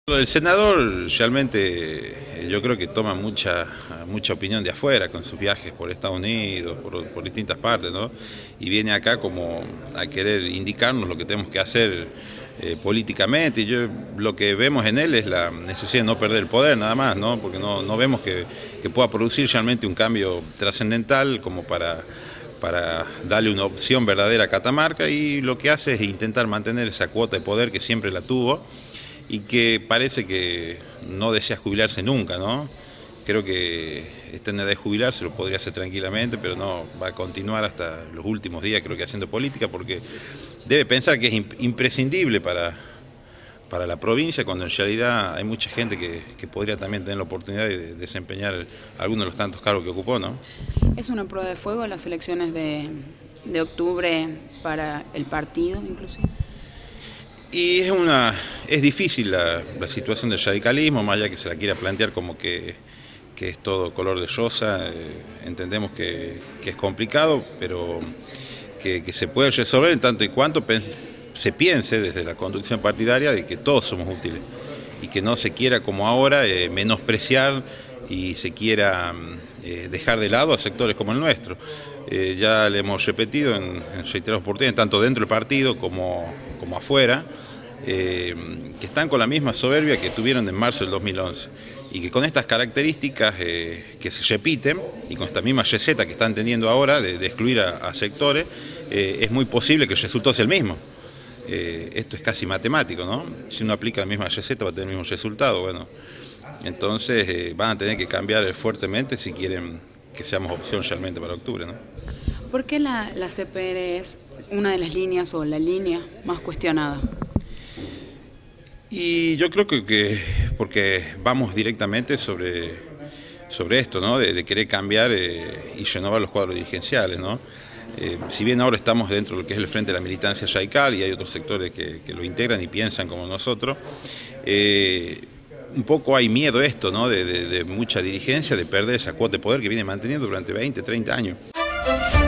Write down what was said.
El senador realmente yo creo que toma mucha opinión de afuera con sus viajes por Estados Unidos, por distintas partes, ¿no? Y viene acá como a querer indicarnos lo que tenemos que hacer políticamente. Y lo que vemos en él es la necesidad de no perder el poder nada más, ¿no? Porque no vemos que pueda producir realmente un cambio trascendental como para darle una opción verdadera a Catamarca, y lo que hace es intentar mantener esa cuota de poder que siempre la tuvo y que parece que no desea jubilarse nunca, ¿no? Creo que está en edad de jubilarse, lo podría hacer tranquilamente, pero no, va a continuar hasta los últimos días, creo que haciendo política, porque debe pensar que es imprescindible para la provincia, cuando en realidad hay mucha gente que podría también tener la oportunidad de desempeñar algunos de los tantos cargos que ocupó, ¿no? ¿Es una prueba de fuego las elecciones de octubre para el partido, inclusive? Y es difícil la situación del radicalismo, más allá que se la quiera plantear como que es todo color de rosa. Entendemos que es complicado, pero que se puede resolver en tanto y cuanto se piense desde la conducción partidaria de que todos somos útiles y que no se quiera, como ahora, menospreciar y se quiera dejar de lado a sectores como el nuestro. Ya le hemos repetido en reiteradas oportunidades, tanto dentro del partido como afuera, que están con la misma soberbia que tuvieron en marzo del 2011, y que con estas características que se repiten y con esta misma receta que están teniendo ahora de excluir a sectores, es muy posible que el resultado sea el mismo. Esto es casi matemático, ¿no? Si uno aplica la misma receta va a tener el mismo resultado. Bueno, entonces van a tener que cambiar fuertemente si quieren que seamos opción realmente para octubre, ¿no? ¿Por qué la CPR es una de las líneas o la línea más cuestionada? Y yo creo que porque vamos directamente sobre esto, ¿no? De querer cambiar y renovar los cuadros dirigenciales, ¿no? Si bien ahora estamos dentro de lo que es el Frente de la Militancia Radical y hay otros sectores que lo integran y piensan como nosotros, un poco hay miedo a esto, ¿no? De mucha dirigencia, de perder esa cuota de poder que viene manteniendo durante 20, 30 años.